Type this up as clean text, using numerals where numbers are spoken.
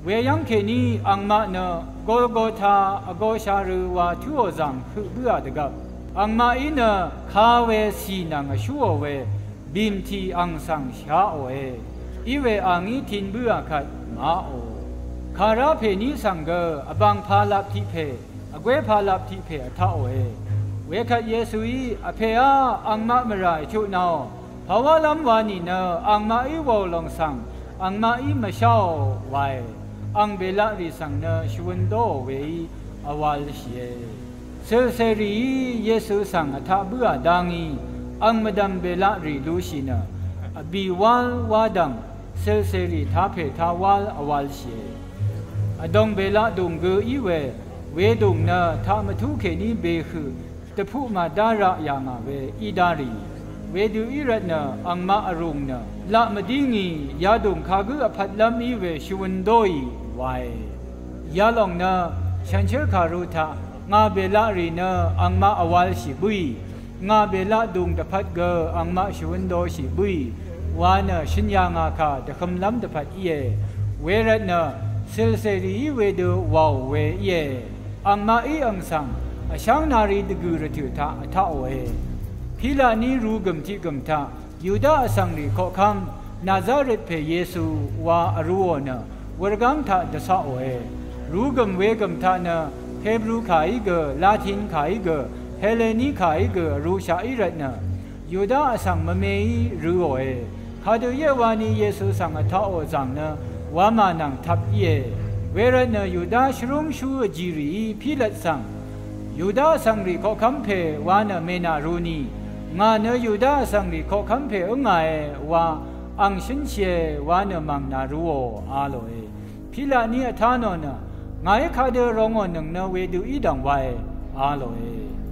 ยังเคนี้อังมาเนโกโกธาอโกชารุวาทุโอซังคือเบื่อดกับอังมาอินคาเวสีนังชัวเวบิมทีอังสังชาโอเออีเวอังอีทินเบื่อขัดมาโอคาราเพนี้สังเกอบังพาลับทิเพอเกวพาลับทิเพอท่าโอเอเวขัดเยซูอีอเพอาอังมาเมรายชุนาวภาวะลำวานีเนอังมาอีวอลงสังอังมาอีมาชาวไวอังเบลาริสังเนชวนโดเวอวาลเชเซลเซรีเยซูสังอธาเบื่อดังอีอังมดัมเบลาริลูชินาบีวาลวาดังเซลเซรีทาเพทาวาลอวาลเชอดงเบลาดุงเกอีเวดุงเนทามทุเคนีเบคือตะพุมาดาระยางาเวอีดารีเวดูอิรัตเนอังมาอรุงเนละมดิงียาดุงคากุอภัดลำอีเวชวนโดยไวยาลองเนฉันเชื่อคารุทางาเบลารีเนอังมาอวาลชิบุยงาเบลาดุงตะพัดเกอังมาชวนโดชิบุยวาเนชินยางาคาตะคำลำตะพัดเยเวรัตเนเซลเซรีเวดูวาวเวเยอังมาอีอังสังอช่างนารีดกุรตุทาท่าโอเอพิลานีรูกมที่กมทายูดาสังรีขอคำนาซาเรตเพเยซูวาอรูโอเนวรกังทาเดซาโอเอรูกมเวกมทาเนเฮบรูขายเกลาตินขายเกเฮเลนีขายเกรูชาอิรัตเนยูดาสังมเมย์รูโอเอคาดูเยวานีเยซูสังท่าโอจังเนวามานังทับเยเวรเนยูดาชรุงชูจีรีพิลัดสังยูดาสังรีขอคำเพวานเมนารูนีงานยูดาสังรีขอคำเพองไงว่าอังชินเชวานมังนารูโออาโลเอพิลานีทานอนไงคาเดรองอนึงเนเวดูอีดังไวอาโลเอ